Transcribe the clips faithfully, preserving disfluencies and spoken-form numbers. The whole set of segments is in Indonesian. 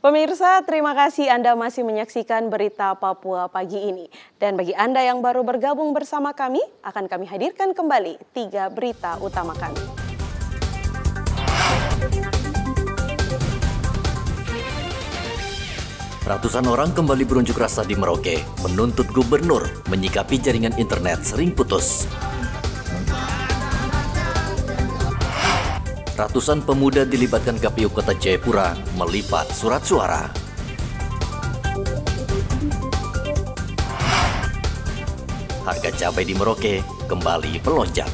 Pemirsa, terima kasih Anda masih menyaksikan berita Papua pagi ini. Dan bagi Anda yang baru bergabung bersama kami, akan kami hadirkan kembali tiga berita utama kami. Ratusan orang kembali berunjuk rasa di Merauke, menuntut gubernur menyikapi jaringan internet sering putus. Ratusan pemuda dilibatkan K P U Kota Jayapura melipat surat suara. Harga cabai di Merauke kembali melonjak.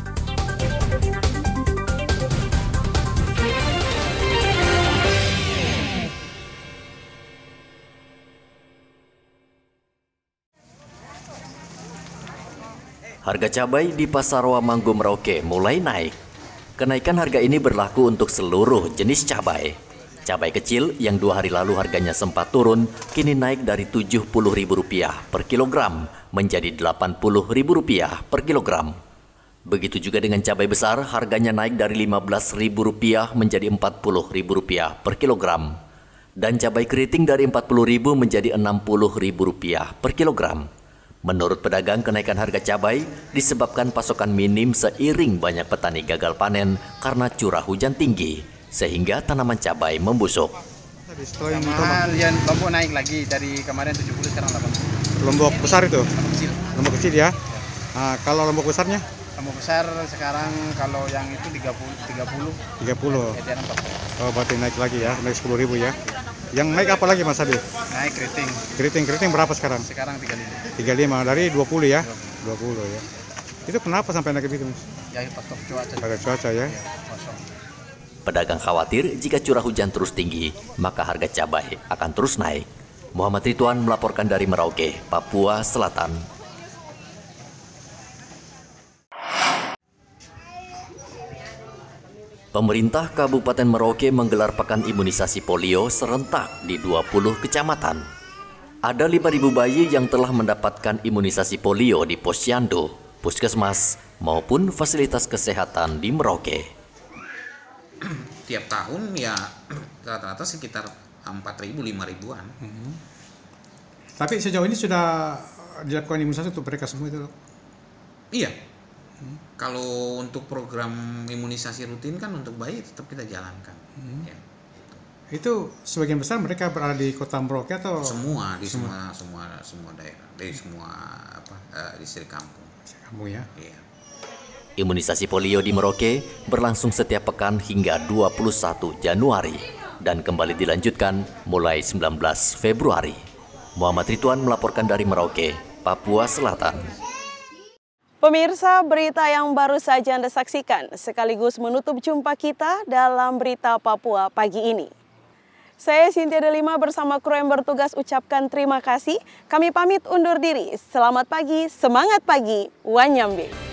Harga cabai di Pasar Wamanggo Merauke mulai naik. Kenaikan harga ini berlaku untuk seluruh jenis cabai. Cabai kecil yang dua hari lalu harganya sempat turun, kini naik dari tujuh puluh ribu rupiah per kilogram menjadi delapan puluh ribu rupiah per kilogram. Begitu juga dengan cabai besar, harganya naik dari lima belas ribu rupiah menjadi empat puluh ribu rupiah per kilogram. Dan cabai keriting dari empat puluh ribu menjadi enam puluh ribu rupiah per kilogram. Menurut pedagang, kenaikan harga cabai disebabkan pasokan minim seiring banyak petani gagal panen karena curah hujan tinggi, sehingga tanaman cabai membusuk. Sama lian lombok naik lagi dari kemarin tujuh puluh sekarang delapan puluh. Lombok besar itu? Lombok kecil. Lombok kecil ya? Nah, kalau lombok besarnya? Lombok besar sekarang kalau yang itu tiga puluh. tiga puluh. Etian empat puluh. Oh, berarti naik lagi ya, naik sepuluh ribu ya. Yang naik apa lagi Mas Adi? Naik keriting. Keriting, keriting berapa sekarang? Sekarang tiga puluh lima. tiga puluh lima dari dua puluh ya? dua puluh ya. Itu kenapa sampai naik gitu, Mas? Ya, faktor cuaca. Ada cuaca ya? Ya, kosong. Pedagang khawatir jika curah hujan terus tinggi, maka harga cabai akan terus naik. Muhammad Ridwan melaporkan dari Merauke, Papua Selatan. Pemerintah Kabupaten Merauke menggelar pekan imunisasi polio serentak di dua puluh kecamatan. Ada lima ribu bayi yang telah mendapatkan imunisasi polio di posyandu, puskesmas, maupun fasilitas kesehatan di Merauke. Tiap tahun ya rata-rata sekitar empat ribu lima ribuan. Hmm. Tapi sejauh ini sudah dilakukan imunisasi untuk mereka semua itu? Iya. Hmm. Kalau untuk program imunisasi rutin kan untuk bayi tetap kita jalankan. Hmm. Ya, gitu. Itu sebagian besar mereka berada di Kota Merauke atau? Semua di semua semua semua daerah, dari semua apa uh, distrik kampung. Kampung ya. Iya. Imunisasi polio di Merauke berlangsung setiap pekan hingga dua puluh satu Januari dan kembali dilanjutkan mulai sembilan belas Februari. Muhammad Ridwan melaporkan dari Merauke, Papua Selatan. Pemirsa, berita yang baru saja Anda saksikan sekaligus menutup jumpa kita dalam berita Papua pagi ini. Saya Cynthia Delima bersama kru yang bertugas ucapkan terima kasih. Kami pamit undur diri. Selamat pagi, semangat pagi, Wanyambe.